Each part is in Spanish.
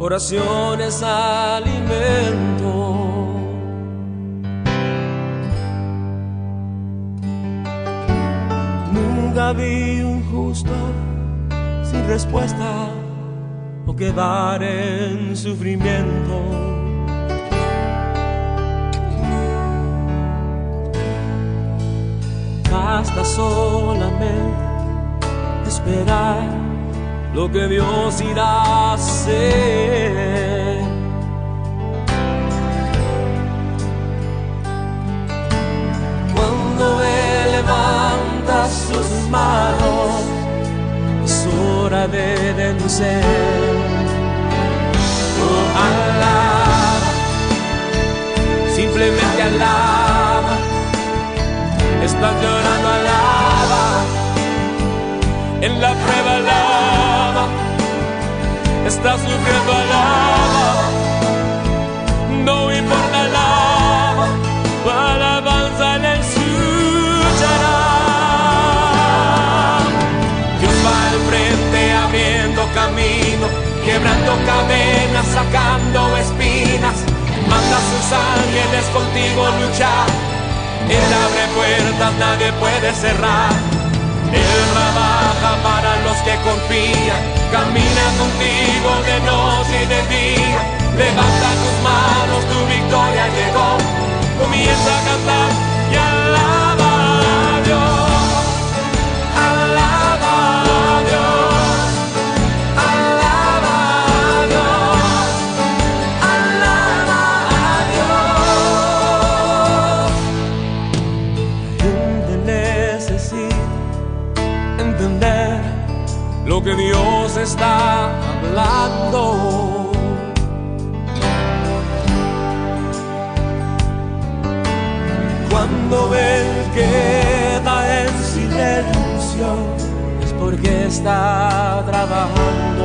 oraciones alimento. Nunca vi un justo sin respuesta o quedar en sufrimiento. Basta solamente esperar lo que Dios irá a hacer. Cuando Él levanta sus manos, es hora de vencer. Oh, alaba, simplemente alaba. Estás llorando, alaba. En la prueba, alaba. Estás sufriendo, alaba. No importa, alaba. Tu alabanza Él escuchará. Dios va al frente abriendo camino, quebrando cadenas, sacando espinas. Manda a sus ángeles contigo luchar. Él abre puertas, nadie puede cerrar. Él trabaja para los que confían. Camina contigo de noche y de día. Levanta tus manos, tu victoria llegó. Comienza a cantar y alaba a Dios. Alaba a Dios. Alaba a Dios. Alaba a Dios. La gente necesita entender lo que Dios está hablando. Cuando Él queda en silencio, es porque está trabajando.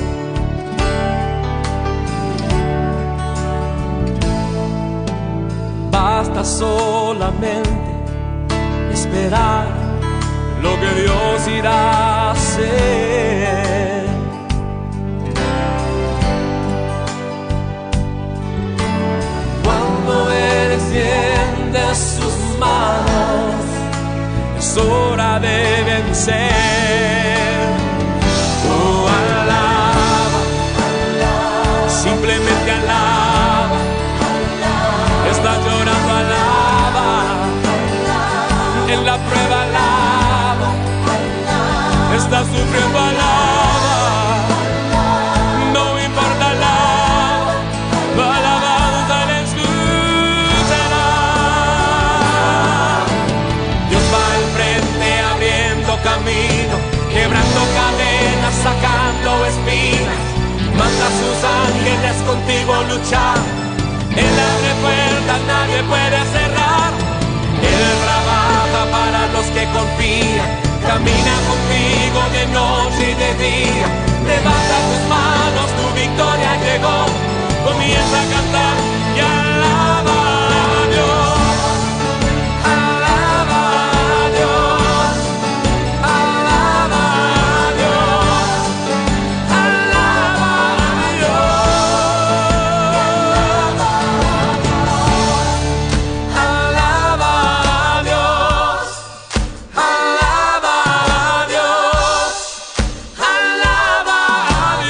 Basta solamente esperar lo que Dios irá a hacer. Cuando Él extiende sus manos, es hora de vencer. Oh, alaba, simplemente alaba. Estás llorando, alaba. En la prueba, alaba. Estás sufriendo, alaba. No importa, alaba. Tu alabanza Él escuchará. Dios va al frente abriendo camino, quebrando cadenas, sacando espinas. Manda a sus ángeles contigo luchar. Él abre puertas, nadie puede cerrar. Él trabaja para los que confían. Camina contigo de noche y de día. Levanta tus manos, tu victoria llegó. Comienza a cantar y alaba a Dios. Alaba a Dios. Alaba a Dios. Alaba a Dios. Alaba a Dios. Alaba a Dios. Alaba a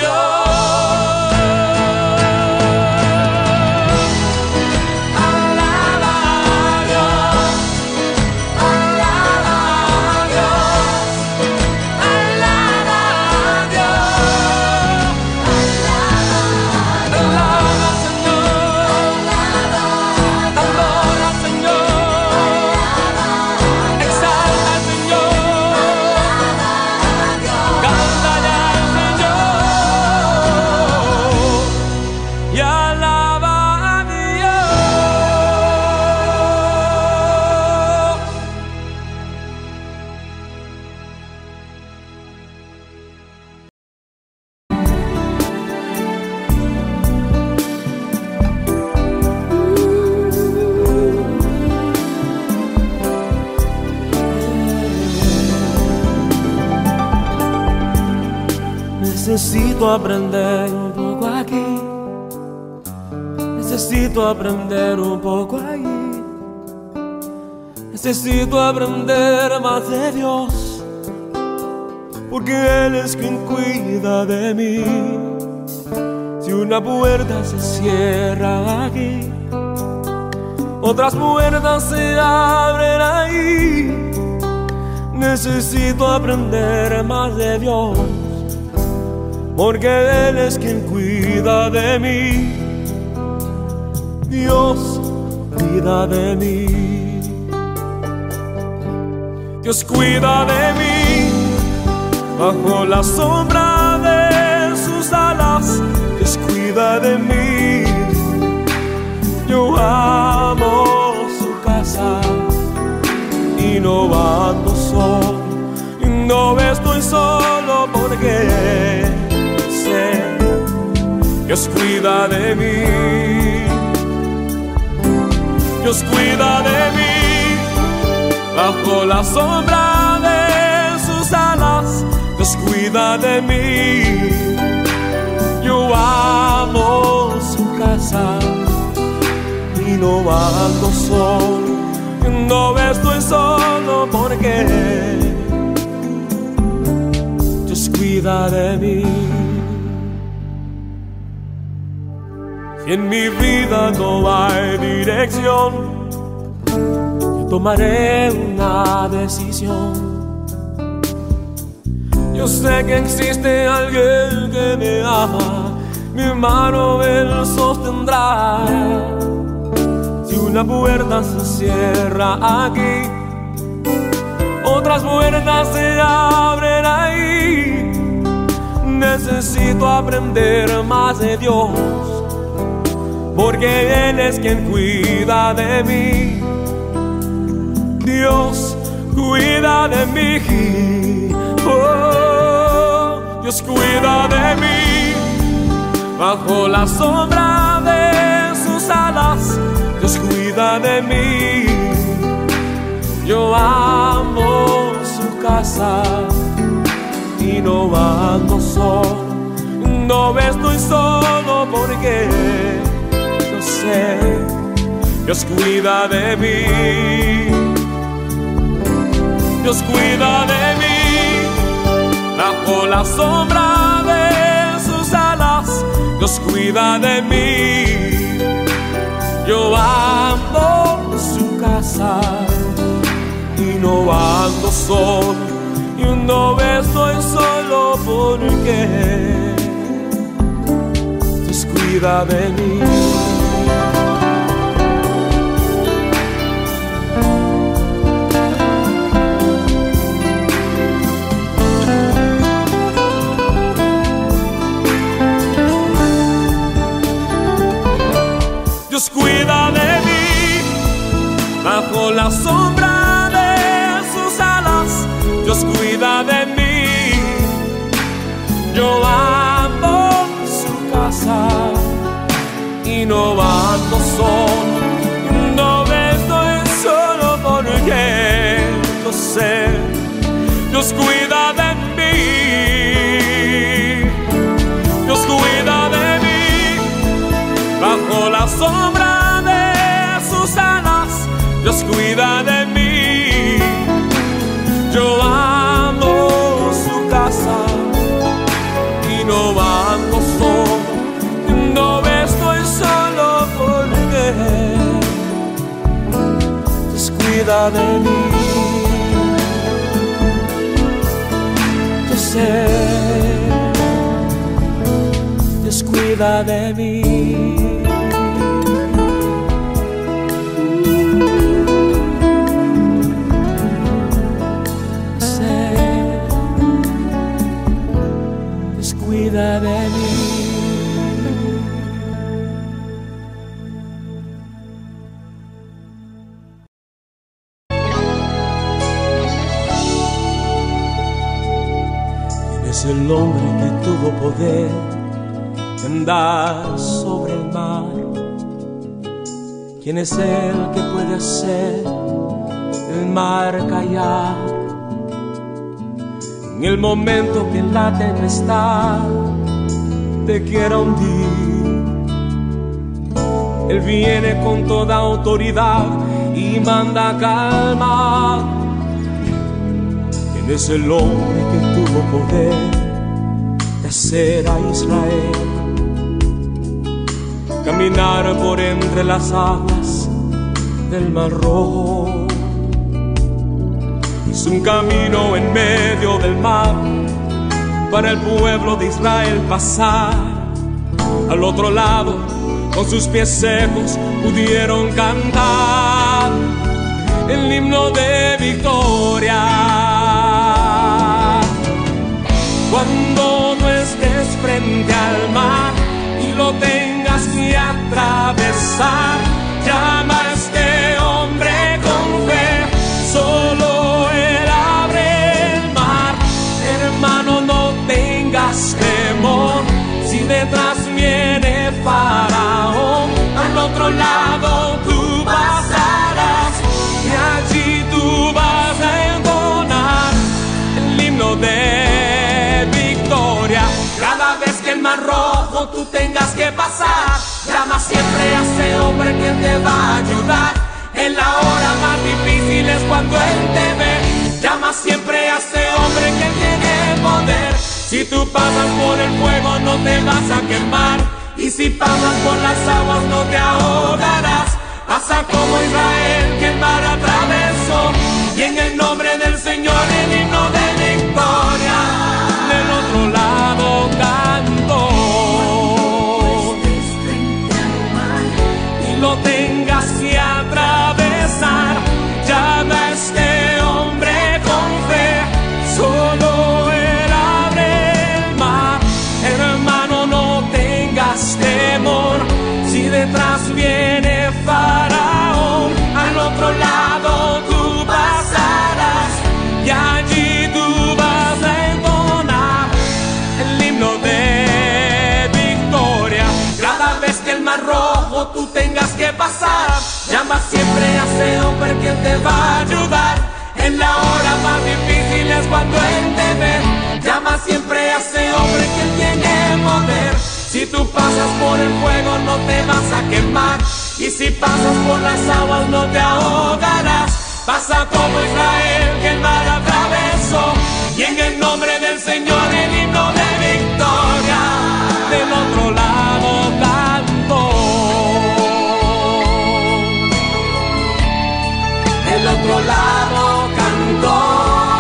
Necesito aprender un poco aquí Necesito aprender un poco ahí. Necesito aprender más de Dios, porque Él es quien cuida de mí. Si una puerta se cierra aquí, otras puertas se abren ahí. Necesito aprender más de Dios, porque Él es quien cuida de mí. Dios cuida de mí. Dios cuida de mí. Bajo la sombra de sus alas, Dios cuida de mí. Yo amo su casa y no ando solo, y no estoy solo porque sé, Dios cuida de mí. Dios cuida de mí. Bajo la sombra de sus alas, Dios cuida de mí. Yo amo su casa y no ando solo, no estoy solo porque Dios cuida de mí. Si en mi vida no hay dirección, yo tomaré una decisión. Yo sé que existe alguien que me ama, mi mano Él sostendrá. Si una puerta se cierra aquí, otras puertas se abren ahí. Necesito aprender más de Dios, porque Él es quien cuida de mí. Dios cuida de mí. Oh, Dios cuida de mí. Bajo la sombra de sus alas, Dios cuida de mí. Yo amo su casa y no ando solo, no estoy solo porque yo sé, Dios cuida de mí. Dios cuida de mí. Bajo la sombra de sus alas, Dios cuida de mí. Yo amo su casa y no ando solo, y no estoy solo porque Dios cuida de mí. Dios cuida de mí. Bajo la sombra de sus alas, Dios cuida de mí. Yo amo su casa y no ando solo, no estoy solo porque yo sé, Dios cuida de mí. Dios cuida de mí. Bajo la sombra de sus alas, Dios cuida de mí. Yo amo su casa y no ando solo, no estoy solo porque Dios cuida de mí. Yo sé, Dios cuida de mí. Cuida de mí. ¿Quién es el hombre que tuvo poder de andar sobre el mar? ¿Quién es el que puede hacer el mar callar? En el momento que la tempestad te quiera hundir, Él viene con toda autoridad y manda calma. Él es el hombre que tuvo poder de hacer a Israel caminar por entre las aguas del Mar Rojo. Hizo un camino en medio del mar para el pueblo de Israel pasar. Al otro lado, con sus pies secos, pudieron cantar el himno de victoria. Cuando no estés frente al mar y lo tengas que atravesar, llama a este hombre con fe, solo él abre el mar. Hermano, no tengas temor, si detrás viene Faraón, al otro lado tú pasarás y allí tú vas a entonar el himno de victoria. Cada vez que el Mar Rojo tú tengas que pasar, llama siempre a ese hombre que te va a ayudar. En la hora más difícil es cuando Él te ve. Llama siempre a ese hombre que tiene poder. Si tú pasas por el fuego no te vas a quemar, y si pasas por las aguas no te ahogarás. Pasa como Israel que el mar atravesó, y en el nombre del Señor el himno de victoria del otro lado cantó. Y lo tengas que atravesar, llama a este hombre con fe, solo él abre el mar. Hermano, no tengas temor, si detrás viene Faraón, al otro lado tú pasarás y allí tú vas a entonar el himno de victoria. Cada vez que el Mar Rojo tú tengas que pasar, llama siempre a ese hombre que te va a ayudar. En la hora más difícil es cuando Él te ve. Llama siempre a ese hombre que tiene poder. Si tú pasas por el fuego no te vas a quemar, y si pasas por las aguas no te ahogarás. Pasa como Israel que el mar atravesó, y en el nombre del Señor el himno de victoria del otro lado cantó. Del otro lado cantó.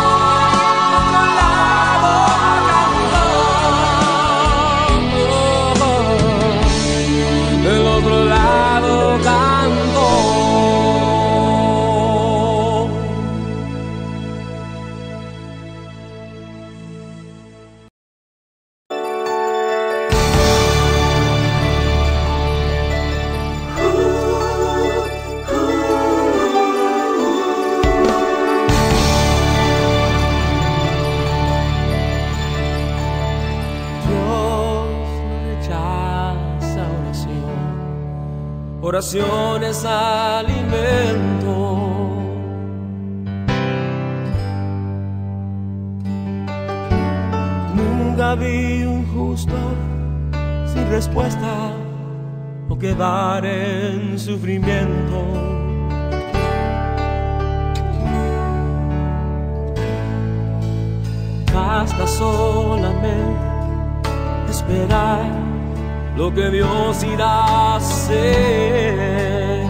Oración es alimento. Nunca vi un justo sin respuesta o quedar en sufrimiento. Basta solamente esperar lo que Dios irá a hacer.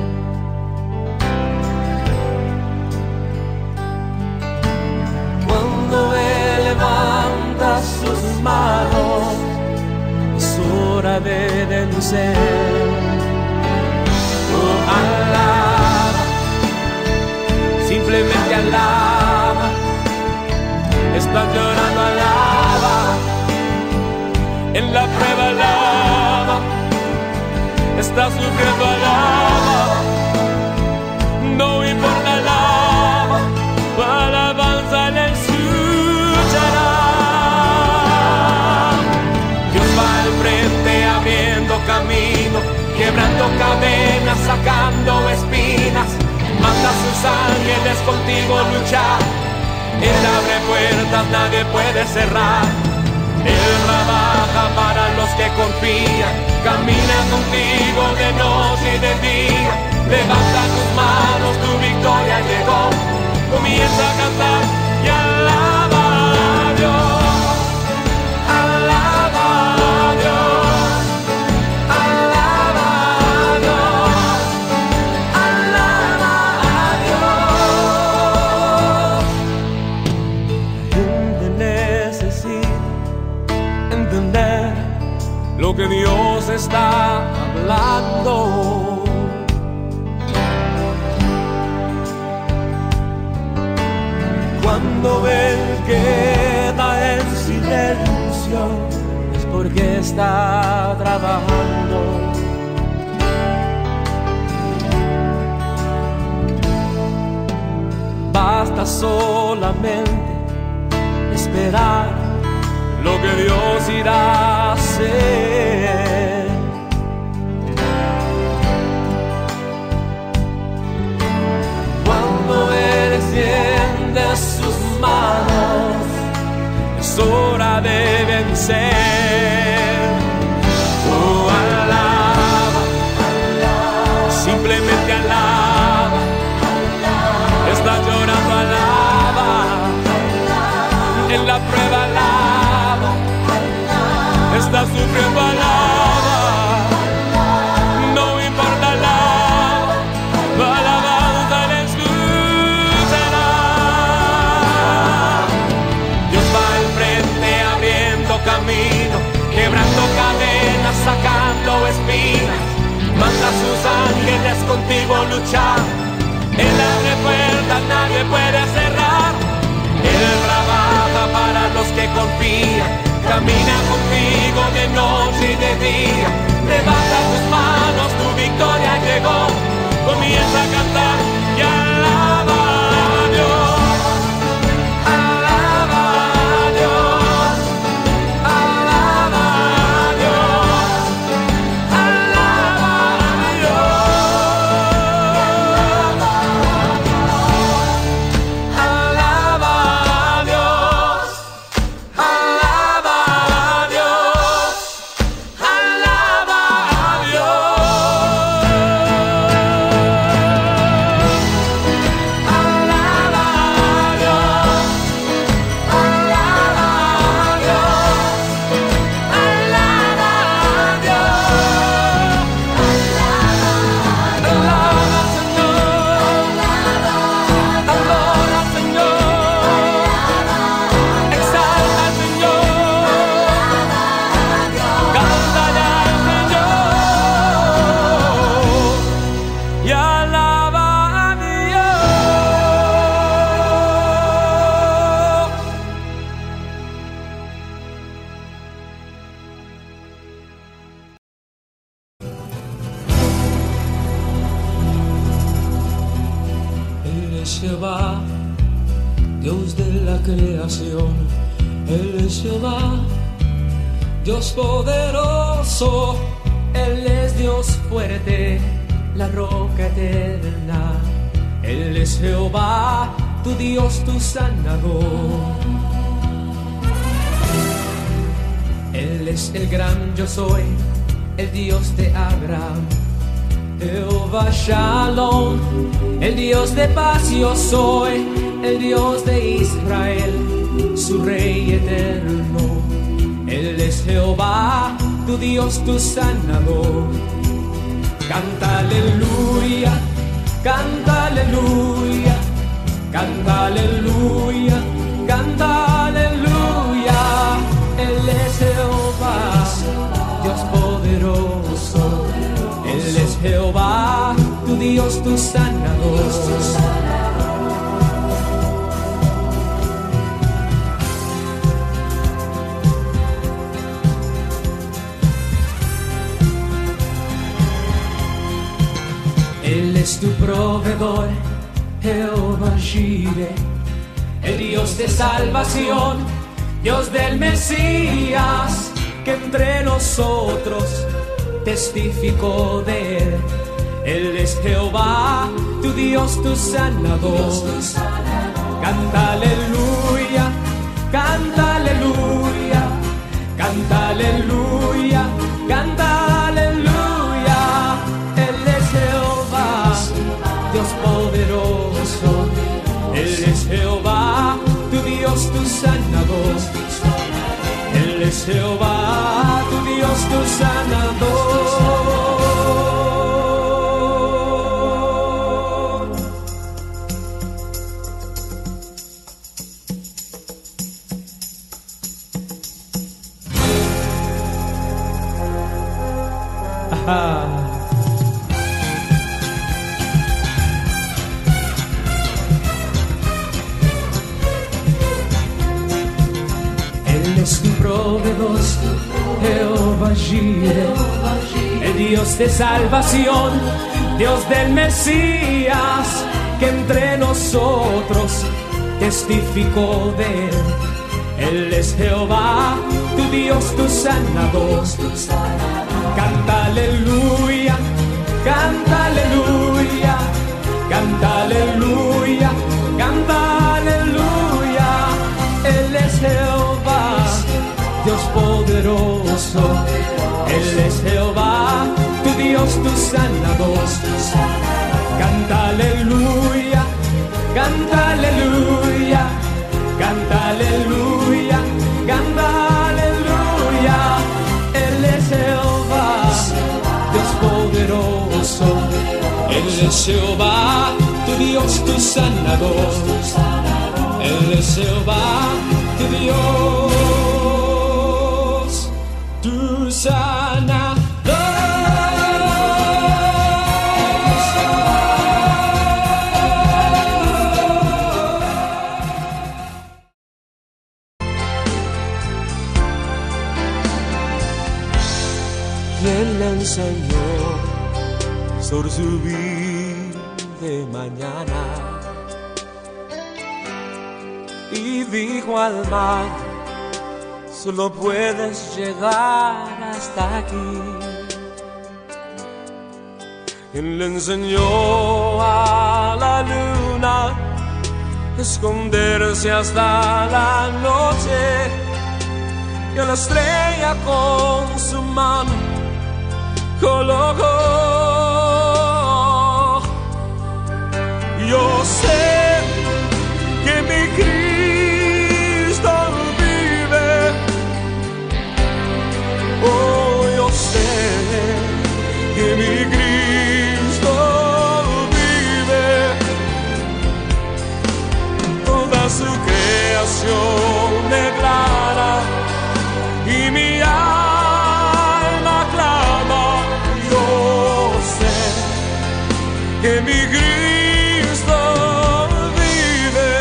Cuando Él levanta sus manos, es hora de vencer. Oh, alaba, simplemente alaba. Estás llorando, alaba. En la prueba alaba, está sufriendo, alaba. No importa, alaba, tu alabanza le escuchará. Dios va al frente abriendo camino, quebrando cadenas, sacando espinas. Manda a sus ángeles contigo luchar. Él abre puertas, nadie puede cerrar. Él trabaja para los que confían. Camina contigo de noche y de día. Levanta tus manos, tu victoria llegó. Comienza a cantar y alaba a Dios. Alaba a Dios. Alaba a Dios. Alaba a Dios. La gente necesita entender lo que Dios está hablando. Cuando Él queda en silencio es porque está trabajando. Basta solamente esperar lo que Dios irá a hacer. Cuando Él extiende sus manos, es hora de vencer. Oh, alaba, simplemente alaba. Estás llorando, alaba. En la prueba, alaba. Estás sufriendo, alaba. No importa, alaba. Tu alabanza le escuchará. Dios va al frente abriendo camino, quebrando cadenas, sacando espinas. Manda a sus ángeles contigo luchar. Él abre puertas, nadie puede cerrar. Él trabaja para los que confían. Camina contigo de noche y de día. Levanta tus manos, tu victoria llegó. Comienza a cantar y alaba a Dios. Alaba a Dios. Alaba a Dios. Alaba a Dios. Alaba a Dios. Alaba a Dios. Alaba a Dios. Jehová, Dios de la creación. Él es Jehová, Dios poderoso. Él es Dios fuerte, la roca eterna. Él es Jehová, tu Dios, tu sanador. Él es el gran yo soy, el Dios de Abraham. Jehová Shalom, el Dios de paz yo soy, el Dios de Israel, su Rey eterno. Él es Jehová, tu Dios, tu sanador. Canta aleluya, canta aleluya, canta aleluya, canta aleluya. Él es Jehová, Dios poderoso. Él es Jehová, tu Dios, tu sanador. Él es tu proveedor, Jehová Jireh, el Dios de salvación, Dios del Mesías, que entre nosotros testificó de él. Él es Jehová, tu Dios, tu sanador. Canta aleluya, canta aleluya, canta aleluya. tu sanador. Él es Jehová, tu Dios, tu sanador. Él es tu proveedor, Jehová Jireh, el Dios de salvación, Dios del Mesías, que entre nosotros testificó de él. Él es Jehová, tu Dios, tu sanador. Canta aleluya, canta aleluya, canta aleluya, canta aleluya. Él es Jehová, Dios poderoso. Él es Jehová, tu Dios, tu sanador. Canta aleluya, canta aleluya, canta aleluya, canta aleluya. Él es Jehová, Dios poderoso. Él es Jehová, tu Dios, tu sanador. Él es Jehová, tu Dios, tu sanador. ¿Quién le enseñó sobre su vida de mañana? Y dijo al mar, solo puedes llegar hasta aquí. ¿Quién le enseñó a la luna esconderse hasta la noche? Y a la estrella con su mano colocó. Yo sé que mi Cristo vive. Oh, yo sé que mi Cristo vive. Toda su creación declara y mi alma clama. Yo sé que mi Cristo vive.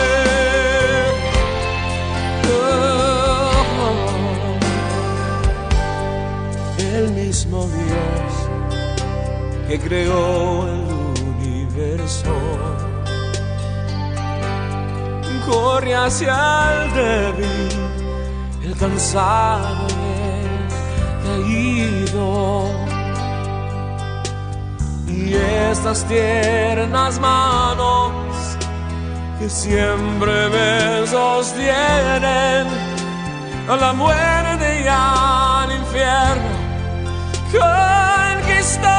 El mismo Dios que creó el universo corre hacia el débil, el cansado y el caído. Y estas tiernas manos que siempre me sostienen a la muerte y al infierno conquistó.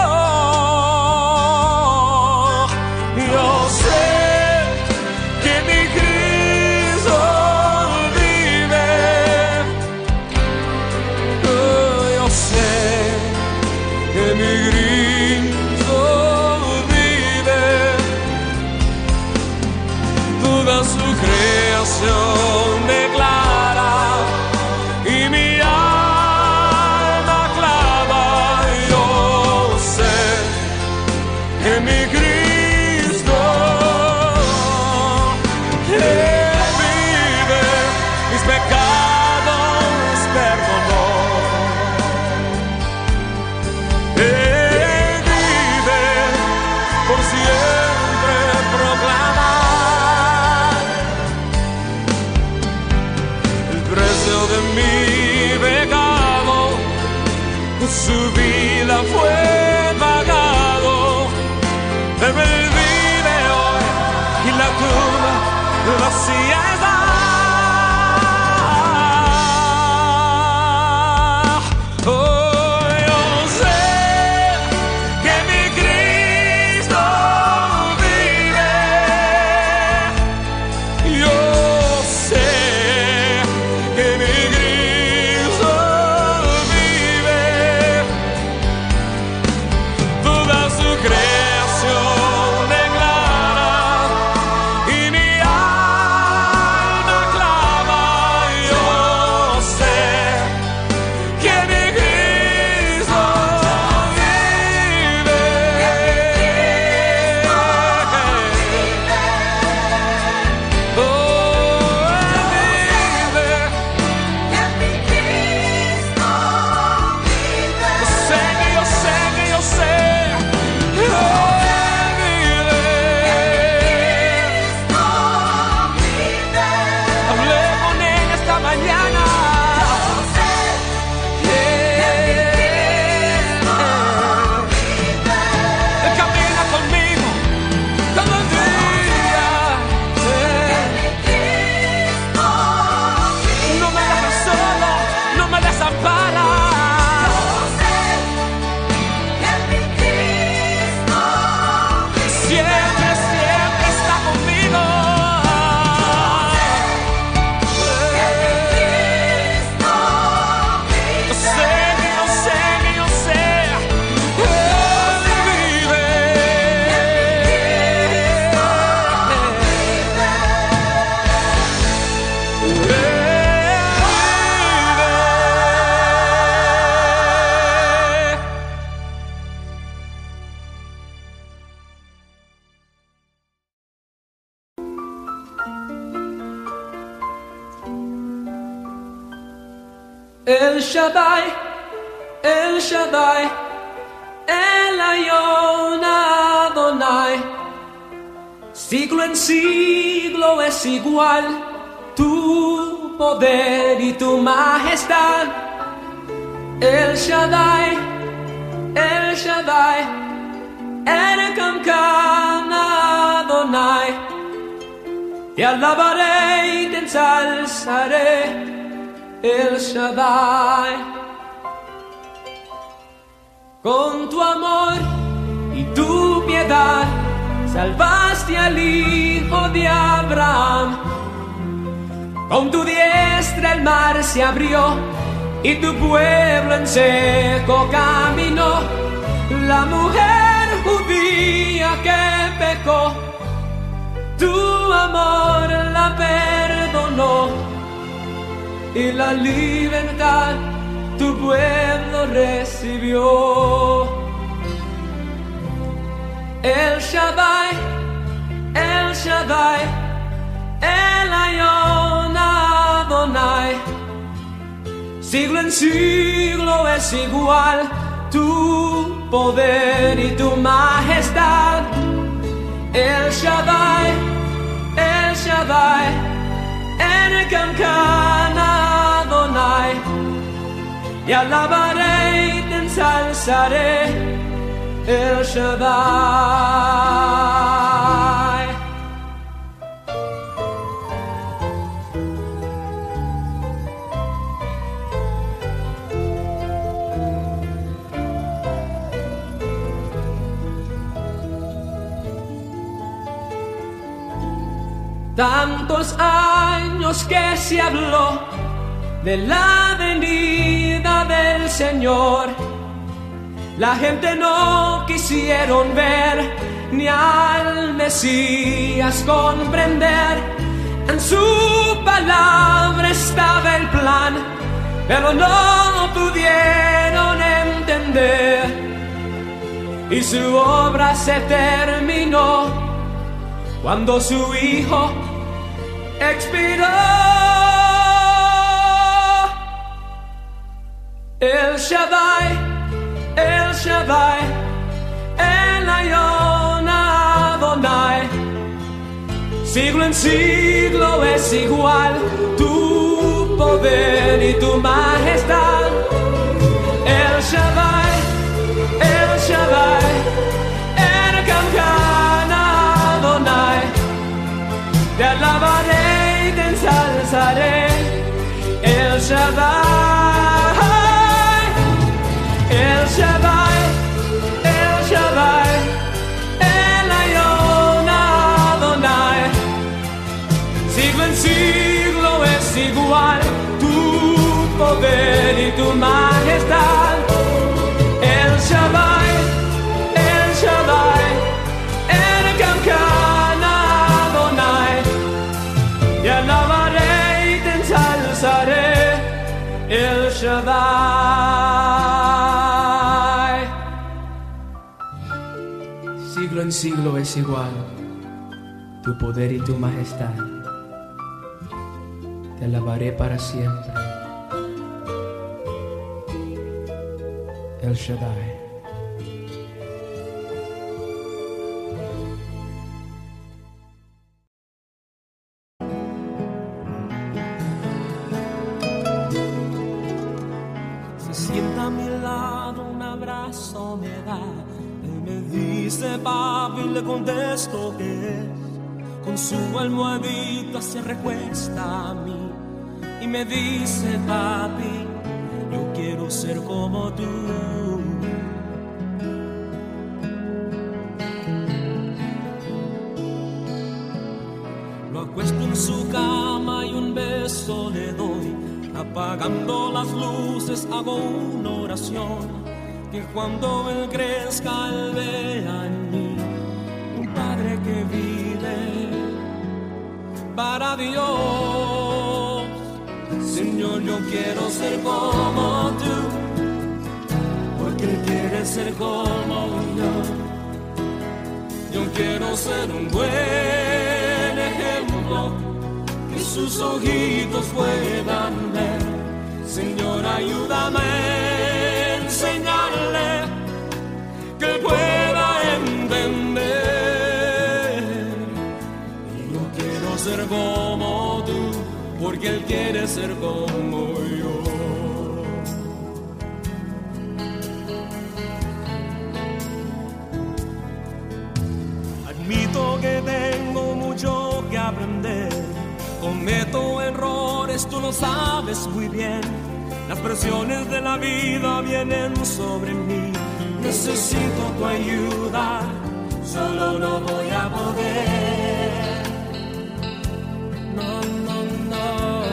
Yo sé que mi Cristo vive. Yo sé que mi Cristo vive. Toda su creación declara y mi alma clama. Yo sé que mi Cristo vive, mis pecados perdonó. Él vive, por siempre proclama. El precio de mi pecado, su vida fue pagado. Pero Él vive hoy y la tumba vacía está. Oh, yo sé que mi Cristo vive. Yo sé El Shaddai, El Shaddai, El Elyon Adonai. Siglo en siglo es igual tu poder y tu majestad. El Shaddai, El Shaddai, El Kamkan Adonai. Te alabaré y te ensalzaré, El Shaddai. Con tu amor y tu piedad salvaste al hijo de Abraham. Con tu diestra el mar se abrió y tu pueblo en seco caminó. La mujer judía que pecó, tu amor la perdonó, y la libertad tu pueblo recibió. El Shaddai, El Shaddai, El Elyon Adonai. Siglo en siglo es igual tu poder y tu majestad. El Shaddai, El Shaddai, El Kamkan Adonai. Y alabaré y te ensalzaré, El Shaddai. Tantos años que se habló de la venida del Señor, la gente no quisieron ver ni al Mesías comprender. En su palabra estaba el plan, pero no pudieron entender, y su obra se terminó cuando su hijo expiró. El Shaddai, El Shaddai, El Elyon Adonai. Siglo en siglo es igual tu poder y tu majestad. El Shaddai, El Shaddai, El Kamkan Adonai. Te alabaré y te ensalzaré, El Shaddai, El Shaddai, El Shaddai, El Elyon Adonai. Siglo en siglo es igual tu poder y tu majestad. El Shaddai, El Shaddai, El Kamkan Adonai. Te alabaré y te ensalzaré, El Shaddai. Siglo en siglo es igual tu poder y tu majestad. Te alabaré para siempre, El Shaddai. Se sienta a mi lado, un abrazo me da. Él me dice papi, y le contesto que es. Con su almohadita se recuesta a mí y me dice papi, yo quiero ser como tú. Lo acuesto en su cama y un beso le doy. Apagando las luces hago una oración, que cuando él crezca él vea en mí un padre que vive para Dios. Señor, yo quiero ser como tú, porque él quiere ser como yo. Yo quiero ser un buen ejemplo, que sus ojitos puedan ver. Señor, ayúdame a enseñarle que pueda entender. Yo quiero ser como tú, porque Él quiere ser como yo. Admito que tengo mucho que aprender, cometo errores, tú lo sabes muy bien. Las presiones de la vida vienen sobre mí. Necesito tu ayuda, solo no voy a poder. No, no, no.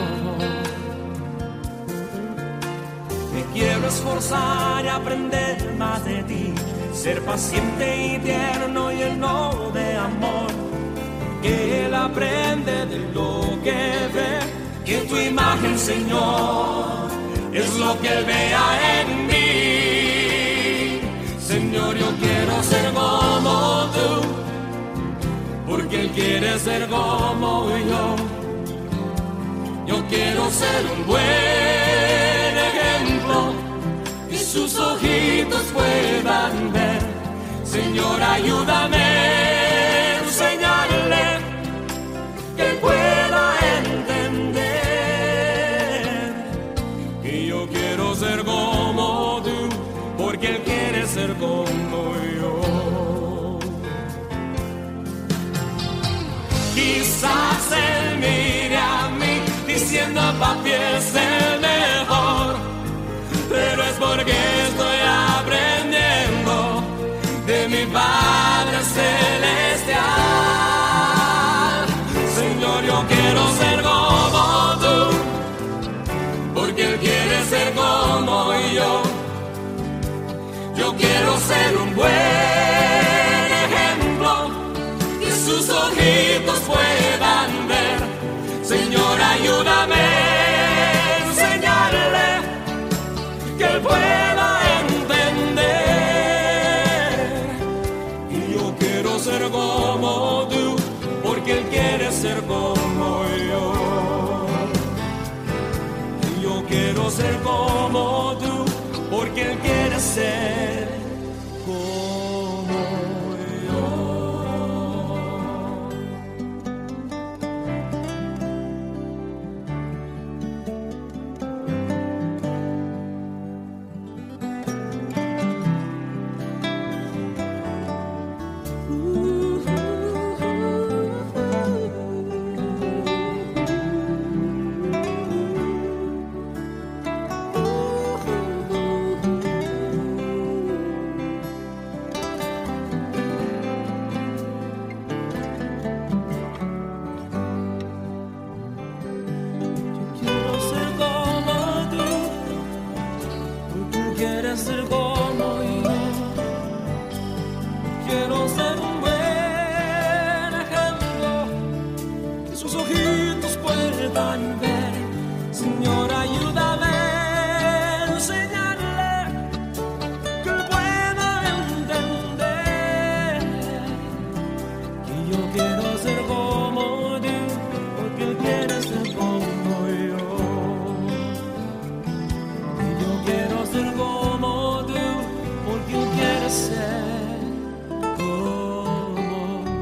Me quiero esforzar y aprender más de ti, ser paciente y tierno, lleno de amor, que Él aprende de lo que ve, que tu imagen, Señor, es lo que Él vea en mí. Señor, yo quiero ser como tú, porque Él quiere ser como yo. Yo quiero ser un buen ejemplo, y sus ojitos puedan ver. Señor, ayúdame a enseñarle que pueda entender que yo quiero ser como tú, porque Él quiere ser como yo. Quizás Él mire a mí diciendo papi es el mejor, pero es porque estoy aprendiendo de mi Padre Celestial. Señor, yo quiero ser como tú, porque Él quiere ser como yo. Yo quiero ser un buen ejemplo, y sus ojitos puedan ver. Señor, ayúdame a enseñarle que Él pueda entender. Y yo quiero ser como tú, porque Él quiere ser como yo. Y yo quiero ser como tú, porque Él quiere ser como yo. Ser como yo, quiero ser un buen ejemplo, que sus ojitos puedan ver. Señor, ayúdame a enseñarle que Él pueda entender que yo quiero ser como tú, porque Él quiere ser como yo. Que yo quiero ser como porque Él quiere ser como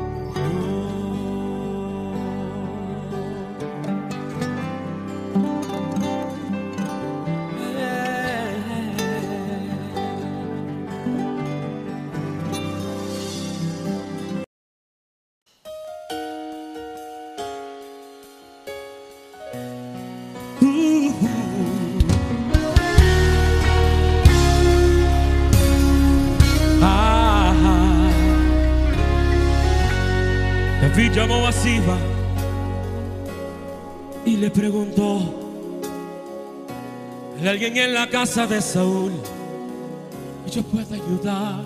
David llamó a Siba y le preguntó: ¿hay alguien en la casa de Saúl que yo pueda ayudar?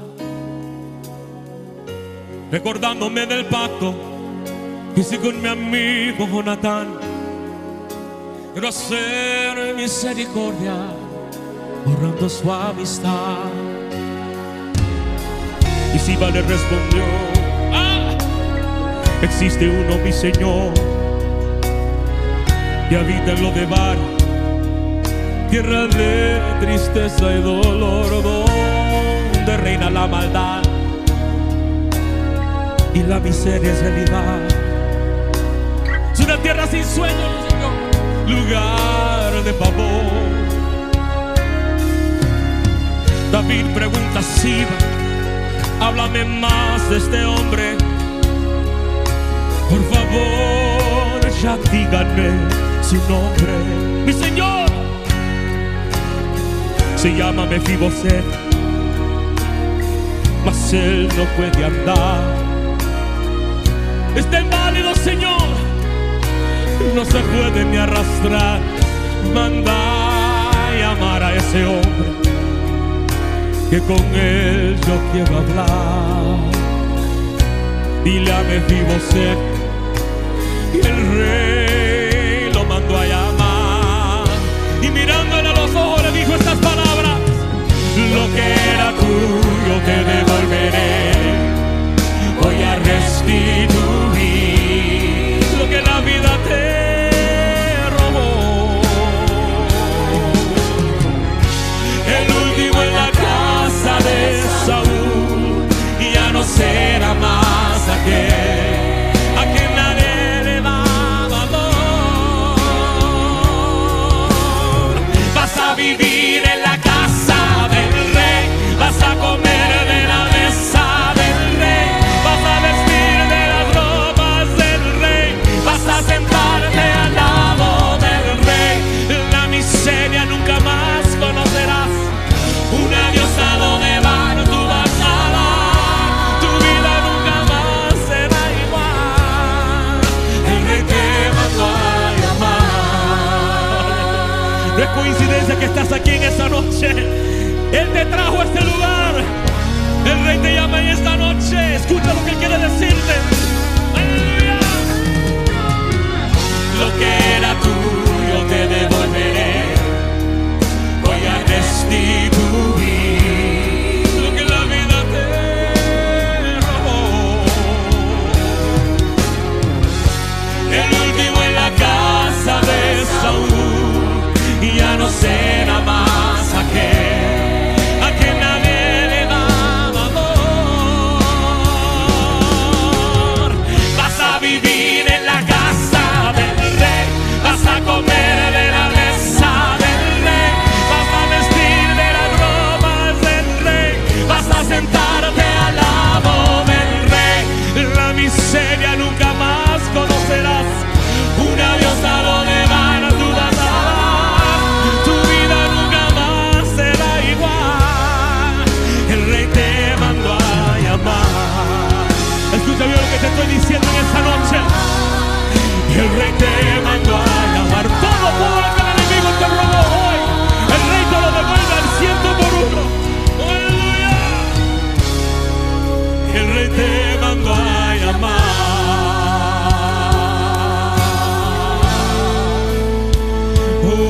Recordándome del pacto que hice con mi amigo Jonatán, quiero hacer misericordia borrando su amistad. Y Siba le respondió: existe uno, mi Señor, que habita en Lodebar, tierra de tristeza y dolor, donde reina la maldad y la miseria es realidad. Es una tierra sin sueños, Señor, lugar de pavor. David pregunta a Siba: háblame más de este hombre, por favor, ya díganme su nombre. Mi Señor se llama Mefiboset, mas él no puede andar. Está inválido, Señor, no se puede ni arrastrar. Manda llamar a ese hombre, que con él yo quiero hablar. Dile a Mefiboset, y el rey lo mandó a llamar, y mirándole a los ojos le dijo estas palabras: lo que era tuyo te devolveré, voy a restituir lo que la vida te robó. El último en la casa de Saúl ya no será más aquel a quien nadie le daba amor. Vas a vivir en la casa del rey, vas a comer de la mesa del rey, vas a vestir de las ropas del rey, vas a sentarte al lado del rey. La miseria nunca más conocerás, un adiós a lo de vano tú vas a dar, tu vida nunca más será igual. El rey te mandó a llamar. No es coincidencia que estás aquí en esta noche, él te trajo a este lugar. El rey te llama en esta noche, escucha lo que quiere decirte. ¡Aleluya! Lo que era tuyo te devolveré, voy a restituir lo que la vida te robó. El último en la casa de Saúl ya no será más aquel a quien nadie le daba amor. Vas a vivir en la casa del rey, vas a comer de la mesa del rey, vas a vestir de las ropas del rey, vas a sentarte al lado del rey. La miseria nunca más conocerás, un adiós a lo de vano tú vas a dar, tu vida nunca más será igual. El rey te mandó a llamar. Escucha bien lo que te estoy diciendo en esta noche. El rey te mandó a llamar. Todo lo que el enemigo te robó hoy, el rey te lo devuelve al 100 por 1. ¡Aleluya! El rey te mandó a llamar. Oh, oh,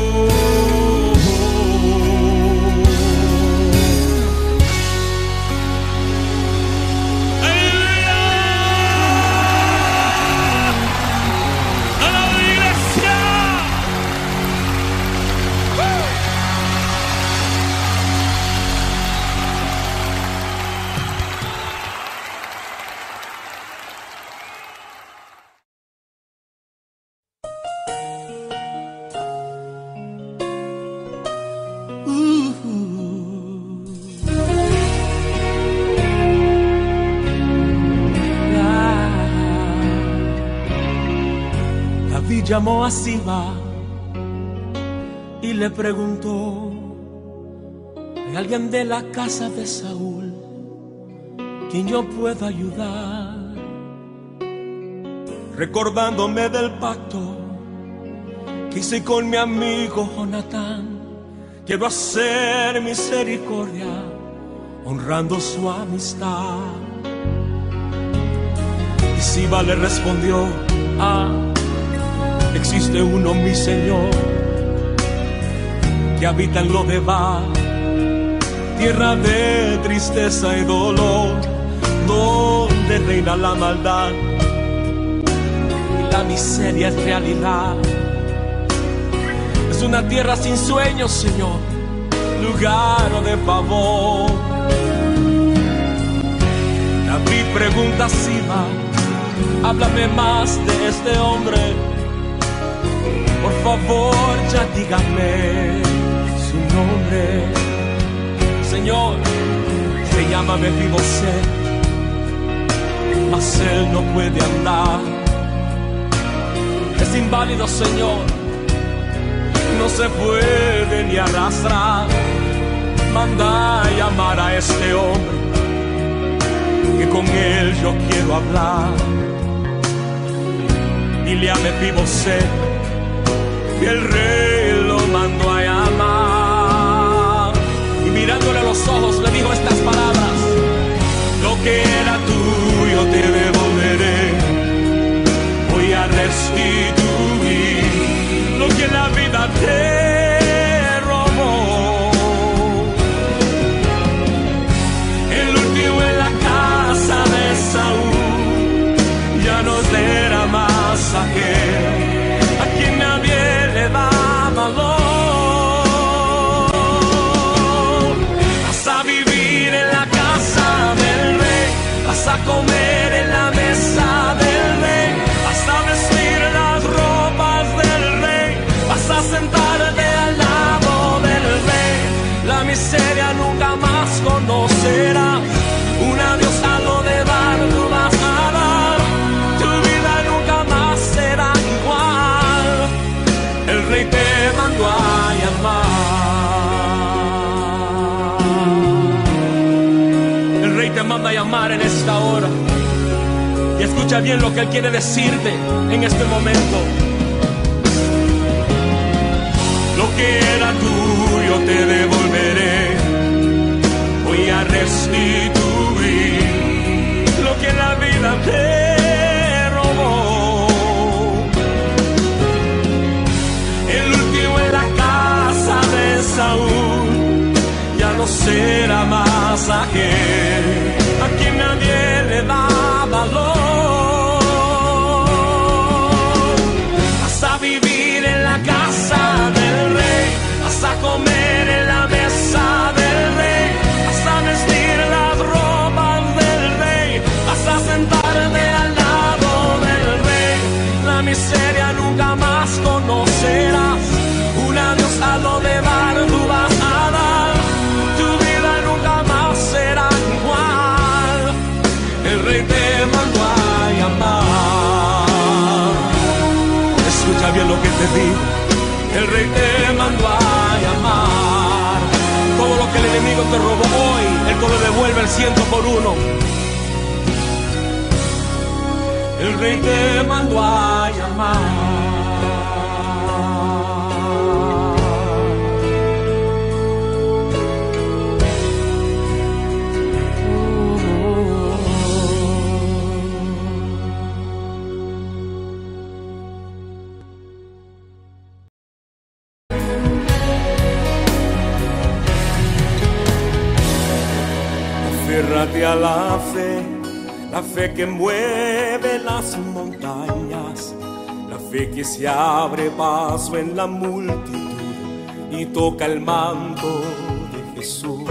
oh. ¡Aleluya! ¡A la iglesia! David llamó a Siba y le preguntó: ¿hay alguien de la casa de Saúl quien yo pueda ayudar? Recordándome del pacto que hice con mi amigo Jonatán, quiero hacer misericordia honrando su amistad. Y Siba le respondió: existe uno, mi Señor, que habita en Lodebar, tierra de tristeza y dolor, donde reina la maldad y la miseria es realidad. Es una tierra sin sueños, Señor, lugar de pavor. David pregunta a Siba, háblame más de este hombre. Por favor, ya dígame su nombre. Señor, se llama Mefiboset, mas él no puede andar. Es inválido, Señor, no se puede ni arrastrar. Manda a llamar a este hombre, que con él yo quiero hablar. Dile a Mefiboset que el rey lo mandó a llamar. Y mirándole a los ojos le dijo estas palabras: lo que era tuyo te devolveré, voy a restituir lo que la vida te robó. El último en la casa de Saúl ya no será más aquel a quien nadie le da valor. Vas a vivir en la casa del rey, vas a comer en la mesa del rey, vas a vestir las ropas del rey, vas a sentarte al lado del rey. La miseria nunca más conocerás, un adiós a lo de dar tú vas a dar. Tu vida nunca más será igual, el rey te mandó a llamar. El rey te manda a llamar en esta hora. Y escucha bien lo que él quiere decirte en este momento. Lo que era tuyo te devolveré, voy a restituir lo que la vida te robó. El último en la casa de Saúl ya no será más aquel a quien nadie le da valor. Vas a vivir en la casa del rey, vas a comer en la mesa del rey, vas a vestir las ropas del rey, vas a sentarte al lado del rey. La miseria nunca más conocerás, un adiós a lo de dar tú vas a dar. Tu vida nunca más será igual, el rey te mandó a llamar. Escucha bien lo que te digo, el rey te mandó a llamar. Todo lo que el enemigo te robó hoy, él te lo devuelve el 100 por 1. El rey te mandó a llamar. Aférrate a la fe que mueve las montañas, la fe que se abre paso en la multitud y toca el manto de Jesús.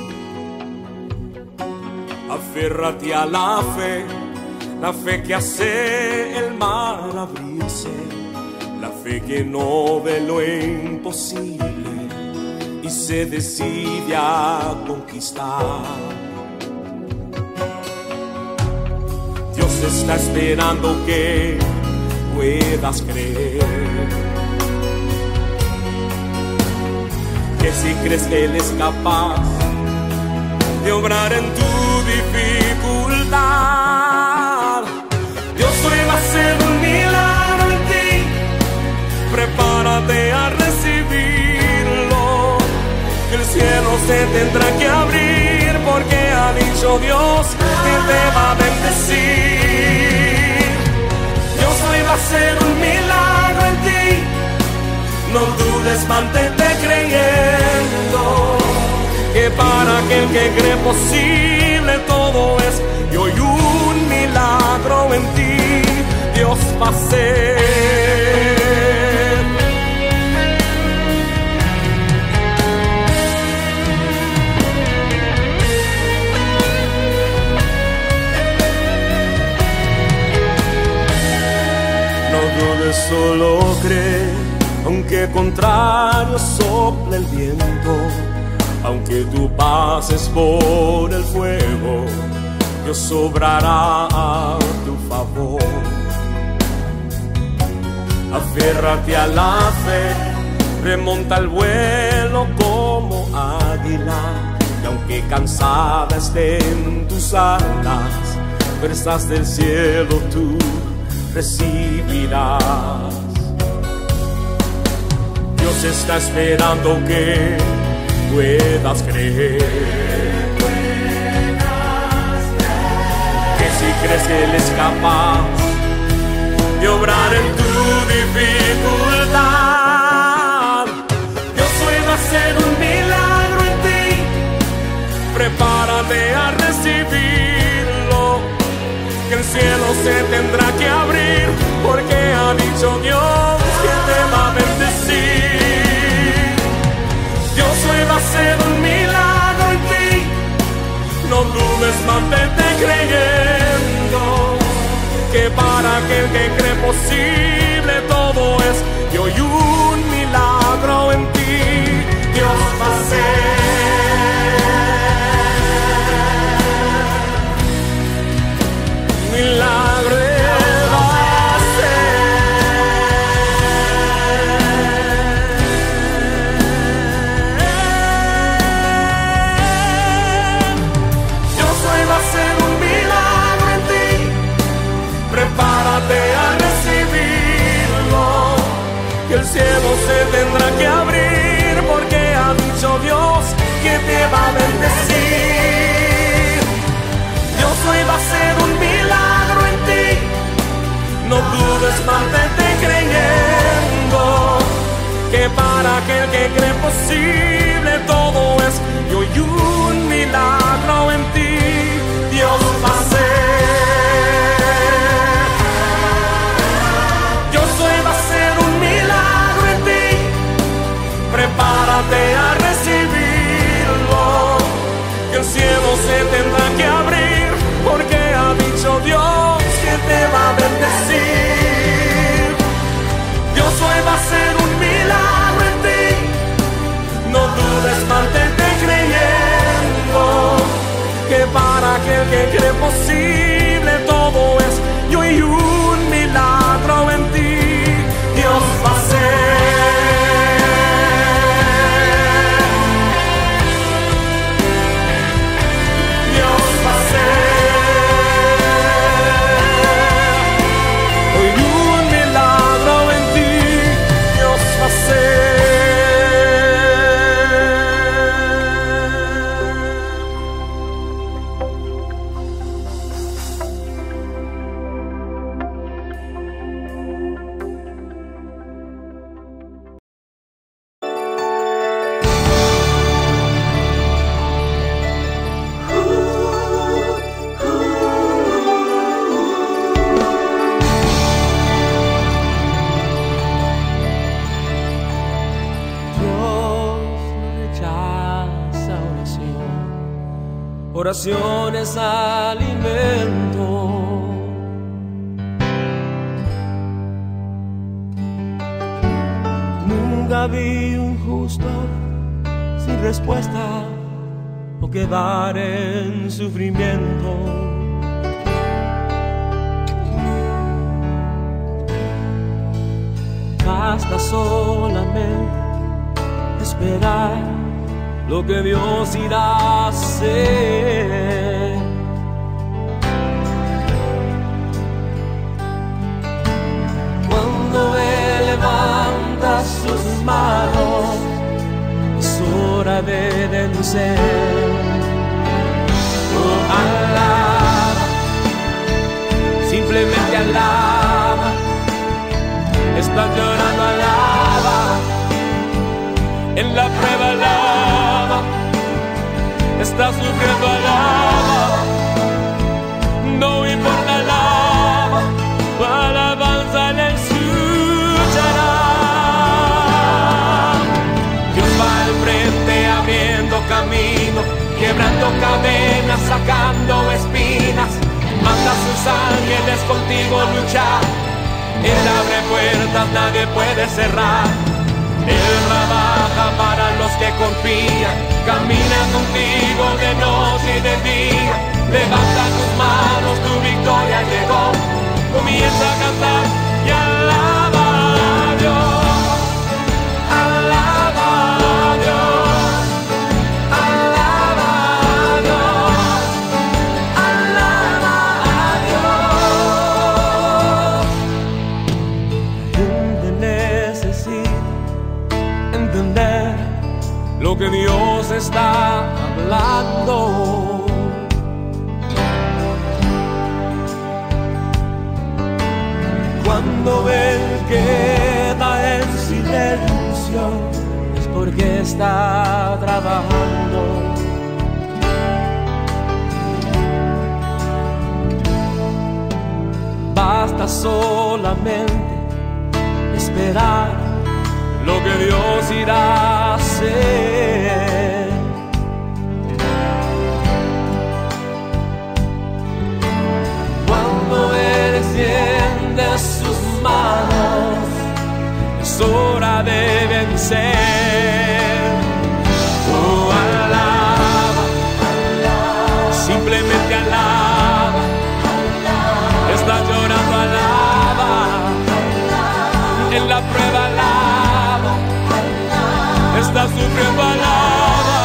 Aférrate a la fe que hace el mar abrirse, la fe que no ve lo imposible y se decide a conquistar. Dios está esperando que puedas creer, que si crees que Él es capaz de obrar en tu dificultad, Dios hoy va a hacer un milagro en ti. Prepárate a recibirlo, que el cielo se tendrá que abrir, porque ha dicho Dios que te va a bendecir. Dios hoy va a hacer un milagro en ti, no dudes, mantente creyendo, que para aquel que cree posible todo es, y hoy un milagro en ti Dios va a hacer. contrario sopla el viento, aunque tú pases por el fuego, Dios obrará a tu favor. Aférrate a la fe, remonta el vuelo como águila, y aunque cansada estén tus alas, fuerzas del cielo tú recibirás. Dios está esperando que puedas creer, que si crees que Él es capaz de obrar en tu dificultad, Dios hoy va a hacer un milagro en ti. Prepárate a recibirlo, que el cielo se tendrá que abrir, porque ha dicho Dios que te va a bendecir. Dios hoy va a hacer un milagro en ti, no dudes, mantente creyendo, que para aquel que cree posible todo es, y hoy un milagro en ti Dios va a hacer. Milagro va a hacer. Dios hoy va a hacer un milagro en ti. Prepárate a recibirlo, que el cielo se tendrá que abrir, porque ha dicho Dios que te va a bendecir. Dios hoy va a hacer un milagro en ti, no dudes, mantente creyendo, que para aquel que cree posible todo es, y hoy un milagro en ti Dios va a hacer. Dios hoy va a hacer un milagro en ti, prepárate a recibirlo, que el cielo se tendrá que abrir, porque ha dicho Dios que te va a bendecir. Dios hoy va a hacer un milagro en ti, no dudes, mantente creyendo, que para aquel que cree posible todo es, y hoy un milagro en ti Dios va a hacer. Oración es alimento. Nunca vi un justo sin respuesta o quedar en sufrimiento. Basta solamente esperar lo que Dios irá a hacer. Cuando Él levanta sus manos, es hora de vencer. Oh, alaba, simplemente alaba. Estás llorando, alaba. En la prueba, alaba. Estás sufriendo, alaba. No importa, alaba. Tu alabanza le escuchará. Dios va al frente abriendo camino, quebrando cadenas, sacando espinas. Manda a sus ángeles contigo luchar. Él abre puertas, nadie puede cerrar. Él trabaja para los que confían, camina contigo de noche y de día. Levanta tus manos, tu victoria llegó. Comienza a cantar y alaba a Dios. Alaba a Dios. Alaba a Dios. Alaba a Dios. La gente necesita entender lo que Dios está hablando. Cuando Él queda en silencio es porque está trabajando. Basta solamente esperar lo que Dios irá a hacer. Cuando Él extiende sus manos, es hora de vencer. Oh, alaba, simplemente alaba. Estás llorando, alaba. En la prueba, alaba. Estás sufriendo, alaba.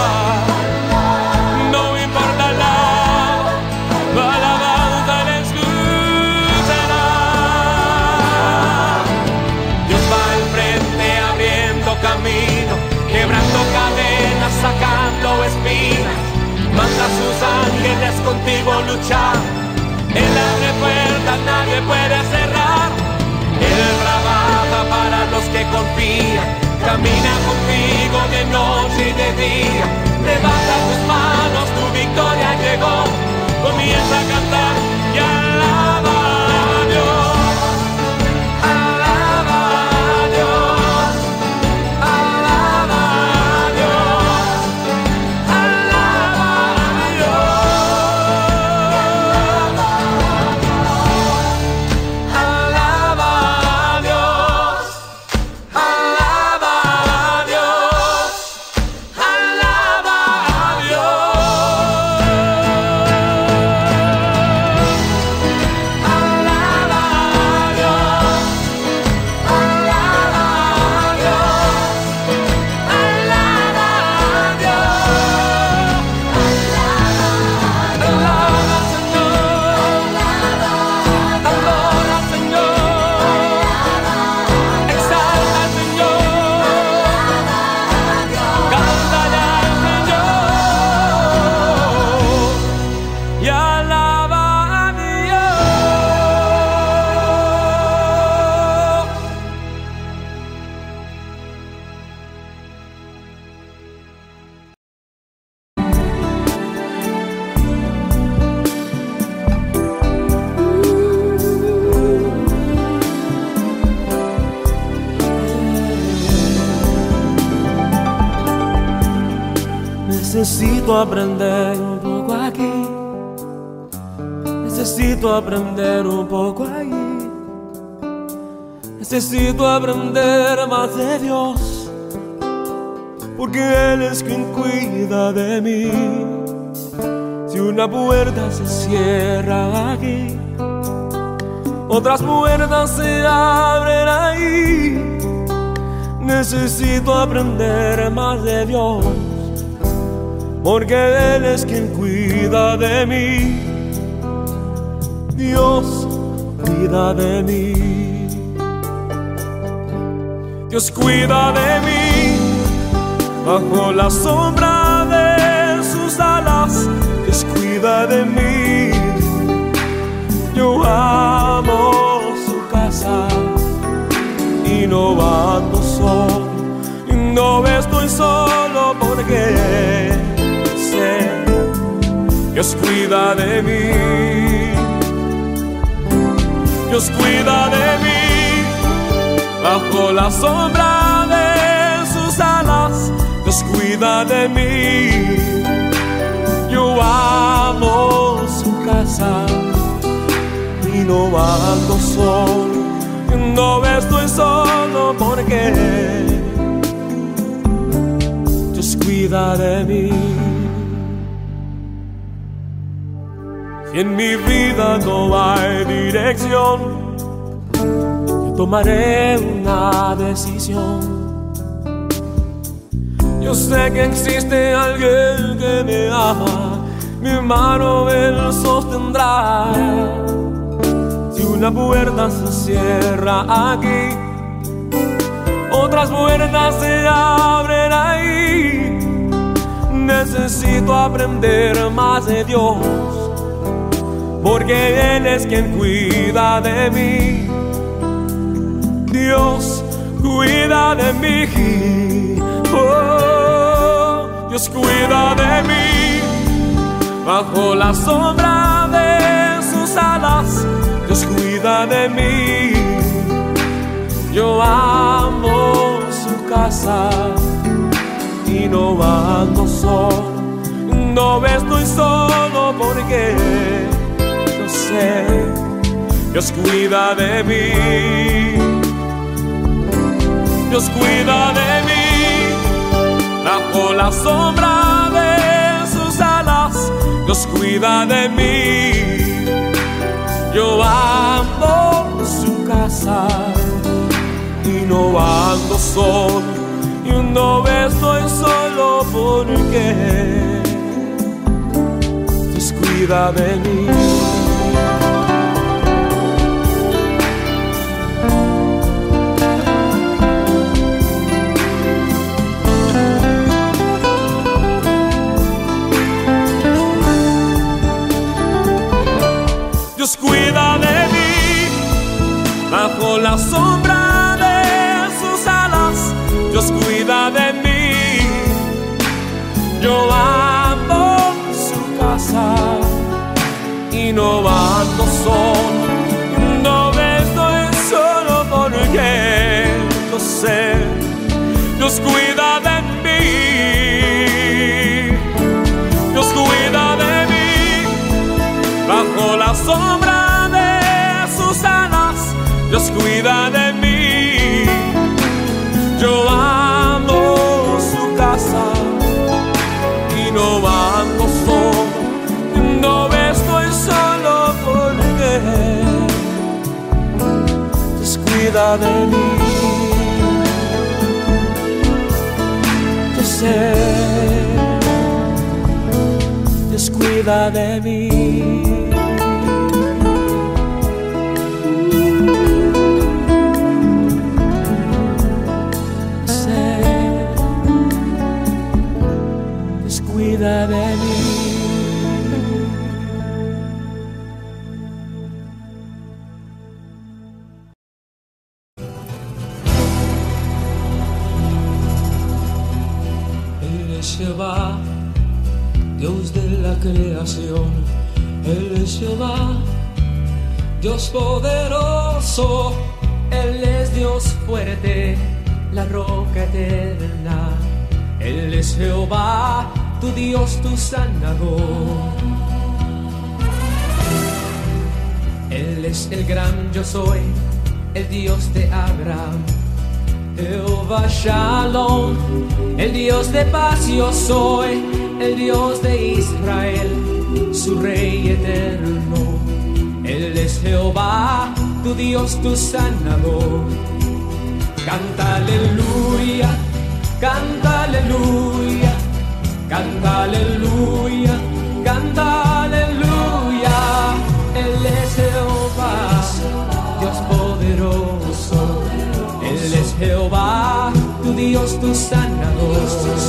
No importa, alaba. Tu alabanza le escuchará. Dios va al frente abriendo camino, quebrando cadenas, sacando espinas. Manda a sus ángeles contigo luchar. Él abre puertas, nadie puede cerrar. Él trabaja para los que confían, camina contigo de noche y de día. Levanta tus manos, tu victoria llegó. Comienza a cantar y alaba a Dios. Alaba a Dios. Alaba a Dios. Alaba a Dios. Alaba a Dios. Alaba a Dios. Alaba a Necesito aprender un poco aquí, necesito aprender un poco allí, necesito aprender más de Dios, porque Él es quien cuida de mí. Si una puerta se cierra aquí, otras puertas se abren ahí. Necesito aprender más de Dios, porque Él es quien cuida de mí. Dios cuida de mí. Dios cuida de mí. Bajo la sombra de sus alas, Dios cuida de mí. Yo amo su casa y no ando solo, y no estoy solo porque sé, Dios cuida de mí. Dios cuida de mí. Bajo la sombra de sus alas, Dios cuida de mí. Yo amo su casa y no ando solo, no estoy solo porque Dios cuida de mí. Si en mi vida no hay dirección, yo tomaré una decisión. Yo sé que existe alguien que me ama, mi mano Él sostendrá. Si una puerta se cierra aquí, otras puertas se abren ahí. Necesito aprender más de Dios, porque Él es quien cuida de mí. Dios cuida de mí. Oh, Dios cuida de mí. Bajo la sombra de sus alas, Dios cuida de mí. Yo amo su casa y no ando solo. No estoy solo porque yo sé, Dios cuida de mí. Dios cuida de mí. Bajo la sombra de sus alas, Dios cuida de mí. Yo amo su casa y no ando solo, y no estoy solo porque Dios cuida de mí. Dios cuida de mí. Bajo la sombra de sus alas, Dios cuida de mí. Yo amo su casa y no ando solo. No estoy solo porque yo sé, Dios cuida de mí. Dios cuida de mí. Bajo la sombra de sus alas, Dios cuida de mí. Yo amo su casa y no ando solo. No estoy solo porque Dios cuida de mí. Yo sé, Dios cuida de mí. Cuida de mí. Él es Jehová, Dios de la creación. Él es Jehová, Dios poderoso. Él es Dios fuerte, la roca eterna. Él es Jehová, tu Dios, tu sanador. Él es el gran yo soy, el Dios de Abraham. Jehová Shalom, el Dios de paz yo soy, el Dios de Israel, su Rey eterno. Él es Jehová, tu Dios, tu sanador. Canta aleluya, canta aleluya, canta aleluya, canta aleluya. Él es Jehová, Dios poderoso. Él es Jehová, tu Dios, tu sanador.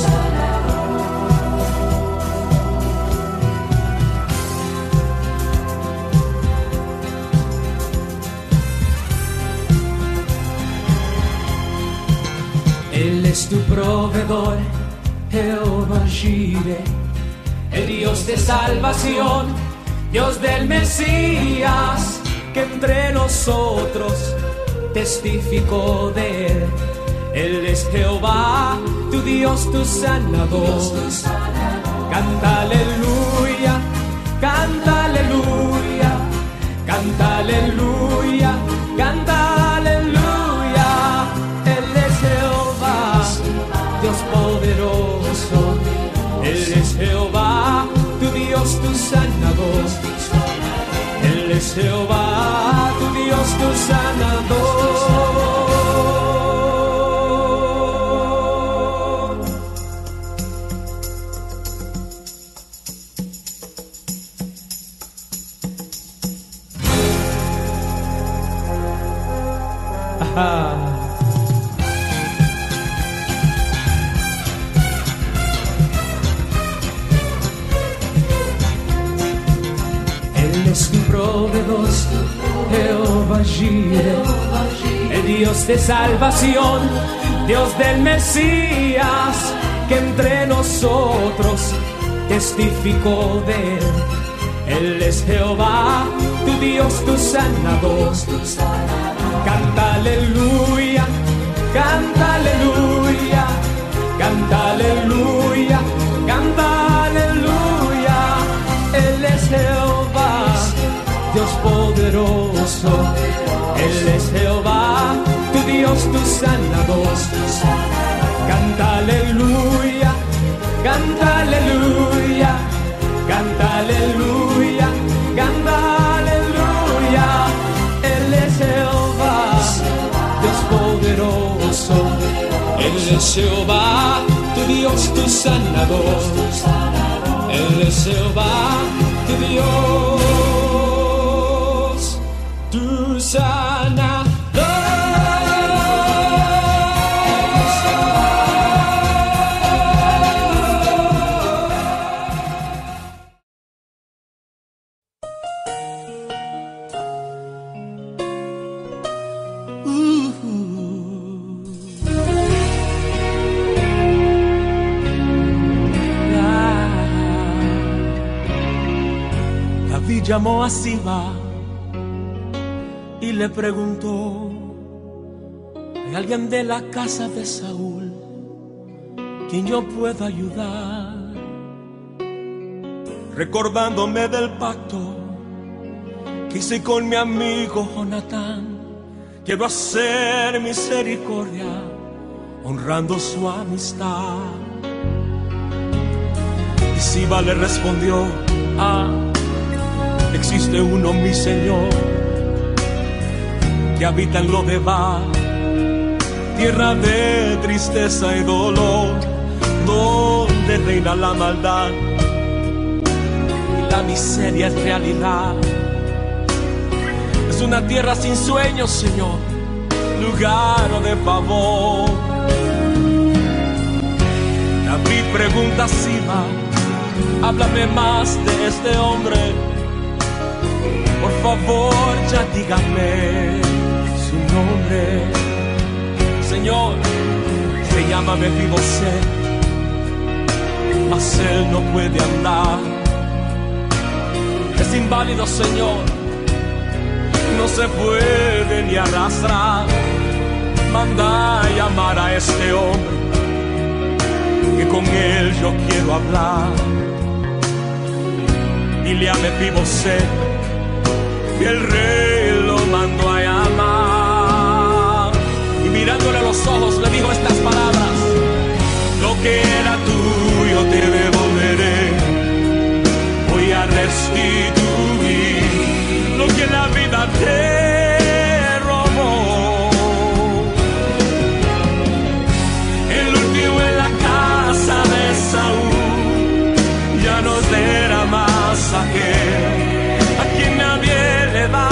Él es tu proveedor, Jehová Jireh, el Dios de salvación, Dios del Mesías, que entre nosotros testificó de él. Él es Jehová, tu Dios, tu sanador. Canta aleluya, canta aleluya, canta aleluya, canta aleluya. Él es Jehová, Dios poderoso. poderoso. Él es Jehová, tu Dios, tu sanador. Él es Jehová, tu Dios, tu sanador. Él es tu proveedor, Jehová Jireh, el Dios de salvación, Dios del Mesías, que entre nosotros testificó de él. Él es Jehová, tu Dios, tu sanador. Canta aleluya, canta aleluya, canta aleluya, canta aleluya. Él es Jehová, Dios poderoso. Él es Jehová, tu Dios, tu sanador. Canta aleluya, canta aleluya, canta aleluya, canta aleluya. Él es Jehová, Dios poderoso. Él es Jehová, tu Dios, tu sanador. Él es Jehová, tu Dios, tu sanador. Llamó a Siba y le preguntó: ¿hay alguien de la casa de Saúl quien yo pueda ayudar? Recordándome del pacto que hice con mi amigo Jonatán, quiero hacer misericordia honrando su amistad. Y Siba le respondió: existe uno, mi Señor, que habita en Lodebar, tierra de tristeza y dolor, donde reina la maldad y la miseria es realidad. Es una tierra sin sueños, Señor, lugar de pavor. David pregunta a Siba: háblame más de este hombre. Por favor, ya dígame su nombre. Señor, se llama Mefiboset, mas él no puede andar. Es inválido, Señor, no se puede ni arrastrar. Manda a llamar a este hombre, que con él yo quiero hablar. Dile a Mefiboset que el rey lo mandó a llamar. Y mirándole a los ojos le dijo estas palabras: lo que era tuyo te devolveré, voy a restituir lo que la vida te robó. El último en la casa de Saúl ya no será más aquel a quien nadie le da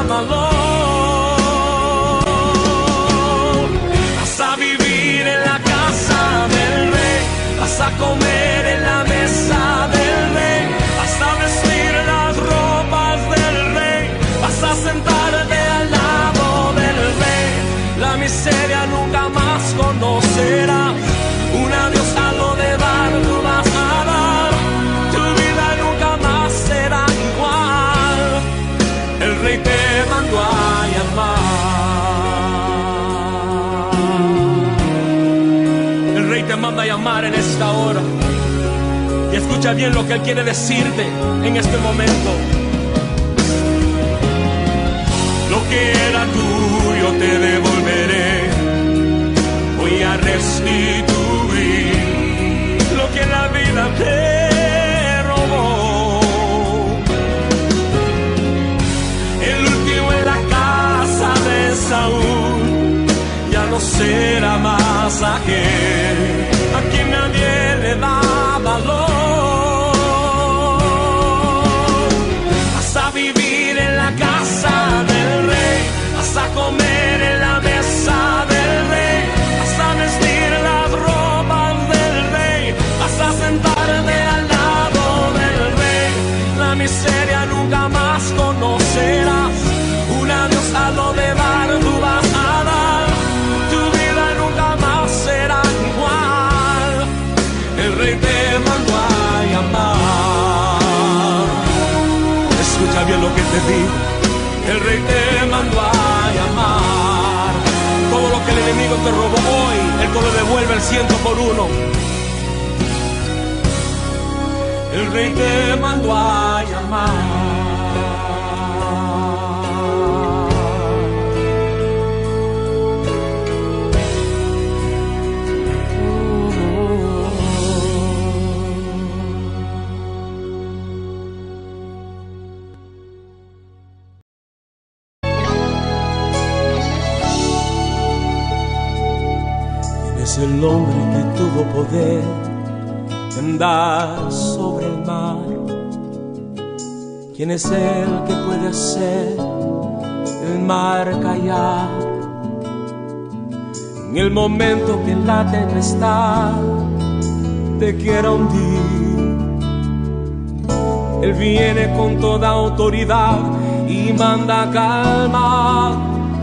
valor. Vas a vivir en la casa del rey, vas a comer en la mesa del rey, vas a vestir las ropas del rey, vas a sentarte al lado del rey. La miseria nunca más conocerás, un adiós a lo de dar, tú vas a dar. Tu vida nunca más será igual, el rey te mandó a llamar. El rey te manda a llamar en esta hora. Y escucha bien lo que él quiere decirte en este momento. Lo que era tuyo te devolveré, voy a restituir lo a quien nadie le da valor. Vas a vivir en la casa del rey, vas a comer en la mesa del rey, vas a vestir las ropas del rey, vas a sentarte al lado del rey. La miseria nunca más conocerás, un adiós a lo de dar tú vas a dar, tu vida nunca más será igual. El rey te mandó a llamar. Escucha bien lo que te digo, el rey te mandó a llamar. Todo lo que el enemigo te robó hoy, él te lo devuelve al 100 por 1. El rey te mandó a llamar. Es el hombre que tuvo poder de andar sobre el mar. ¿Quién es el que puede hacer el mar callar? En el momento que la tempestad te quiera hundir, Él viene con toda autoridad y manda a calmar.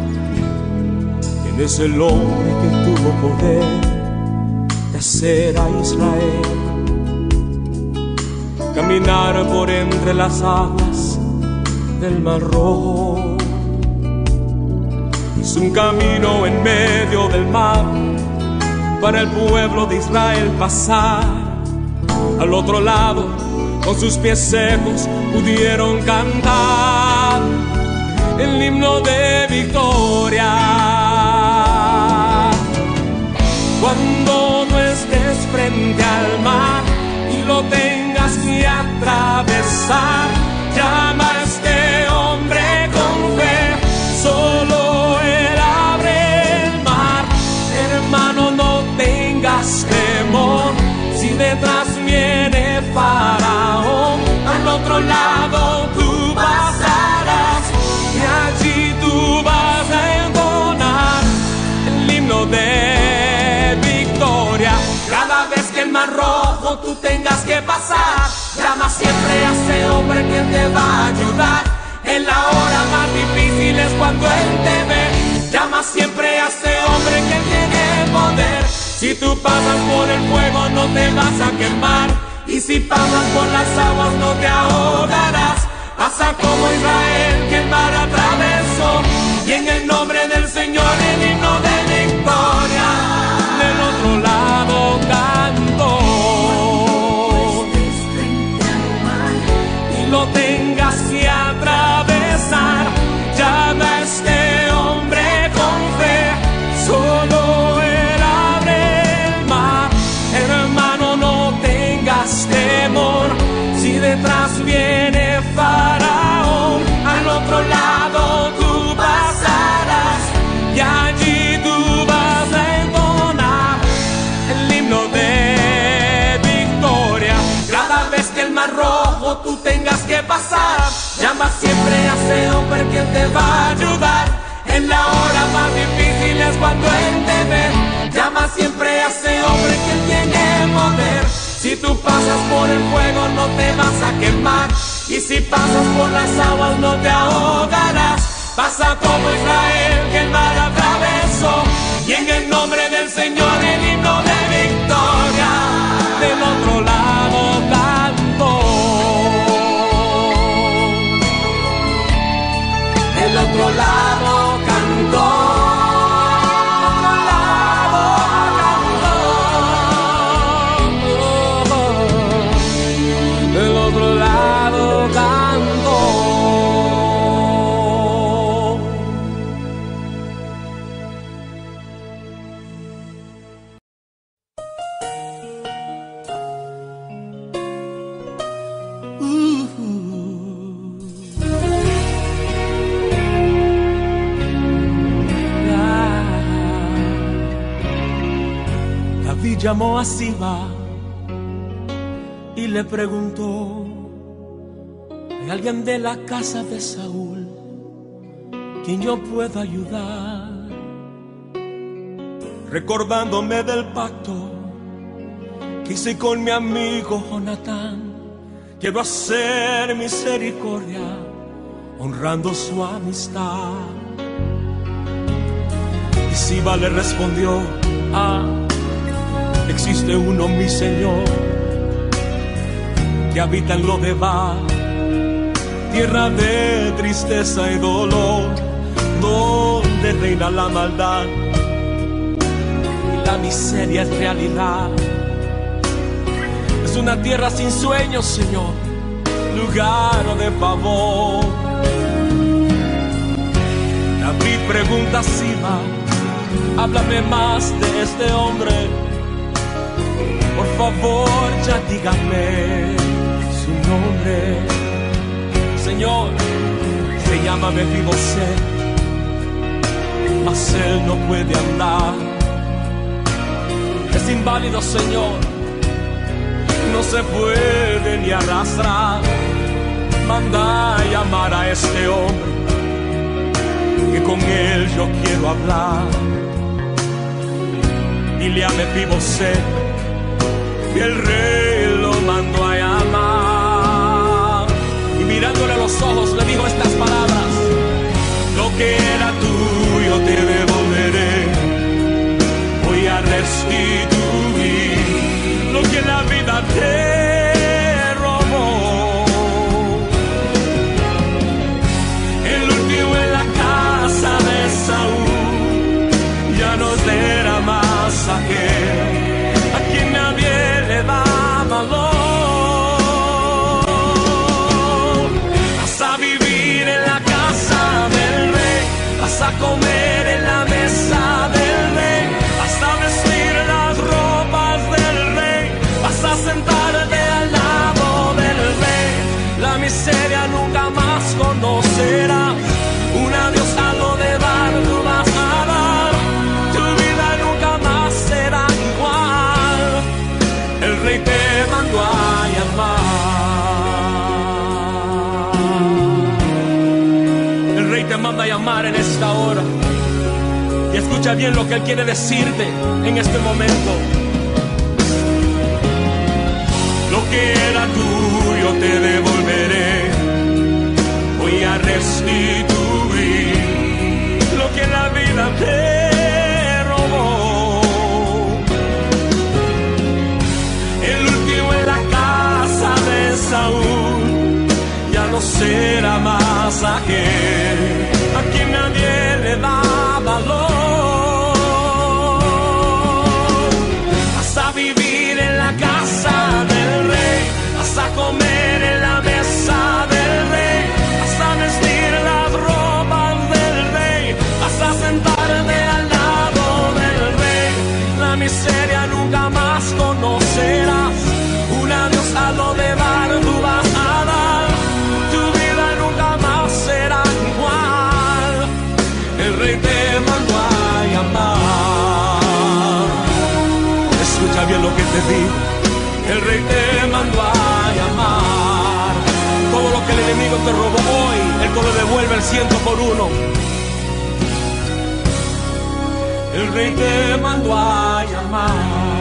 Es el hombre que tuvo poder de hacer a Israel caminar por entre las aguas del Mar Rojo. Hizo un camino en medio del mar para el pueblo de Israel pasar. Al otro lado, con sus pies secos, pudieron cantar el himno de victoria. Cuando no estés frente al mar y lo tengas que atravesar, llama a este hombre con fe, solo él abre el mar. Hermano, no tengas temor, si detrás viene Faraón, al otro lado tú pasarás y allí tú vas a entonar el himno de cada vez que el Mar Rojo tú tengas que pasar. Llama siempre a ese hombre que te va a ayudar. En la hora más difícil es cuando Él te ve. Llama siempre a ese hombre que tiene poder. Si tú pasas por el fuego no te vas a quemar, y si pasas por las aguas no te ahogarás. Pasa como Israel que el mar atravesó, y en el nombre del Señor el himno de victoria del otro lado cantó. Y lo tengas que atravesar, llama a este hombre con fe, solo él abre el mar. Hermano, no tengas temor, si detrás viene Faraón, al otro lado tú pasarás y allí tú vas a entonar el himno de victoria. Cada vez que el Mar Rojo tú tengas que pasar, llama siempre a ese hombre que te va a ayudar. En la hora más difícil es cuando Él te ve. Llama siempre a ese hombre que tiene poder. Si tú pasas por el fuego no te vas a quemar, y si pasas por las aguas no te ahogarás. Pasa como Israel que el mar atravesó, y en el nombre del Señor el himno de victoria del otro lado cantó. Del otro lado cantó. llamó a Siba y le preguntó: ¿hay alguien de la casa de Saúl quien yo pueda ayudar? Recordándome del pacto que hice con mi amigo Jonatán, quiero hacer misericordia honrando su amistad. Y Siba le respondió: existe uno, mi Señor, que habita en Lodebar, tierra de tristeza y dolor, donde reina la maldad y la miseria es realidad. Es una tierra sin sueños, Señor, lugar de favor. David pregunta a Siba: háblame más de este hombre, por favor, ya dígame su nombre. Señor, se llama Mefiboset, mas él no puede andar. Es inválido, Señor, no se puede ni arrastrar. Manda a llamar a este hombre, que con él yo quiero hablar. Dile a Mefiboset que el rey lo mandó a llamar. Y mirándole a los ojos le dijo estas palabras: lo que era tuyo te devolveré, voy a restituir lo que la vida te robó. El último en la casa de Saúl ya no será más aquel a quien nadie le da valor. Vas a vivir en la casa del rey, vas a comer en la mesa del rey, vas a vestir las ropas del rey, vas a sentarte al lado del rey. La miseria nunca más conocerás, un adiós a lo de dar tú vas a dar. Tu vida nunca más será igual, el rey te mandó a llamar. El rey te manda a llamar en esta hora. Y escucha bien lo que él quiere decirte en este momento. Lo que era tuyo te devolveré, voy a restituir lo que la vida te robó. El último en la casa de Saúl ya no será más aquel a quien nadie le da valor. Vas a vivir en la casa del rey, vas a comer en la mesa del rey, vas a vestir las ropas del rey, vas a sentarte al lado del rey. La miseria nunca más conocerás, un adiós a lo de dar tú vas a dar. Tu vida nunca más será igual, el rey te mandó a llamar. Escucha bien lo que te digo, el rey te mandó a llamar. Todo lo que el enemigo te robó hoy, él te lo devuelve el 100 por 1. El rey te mandó a llamar.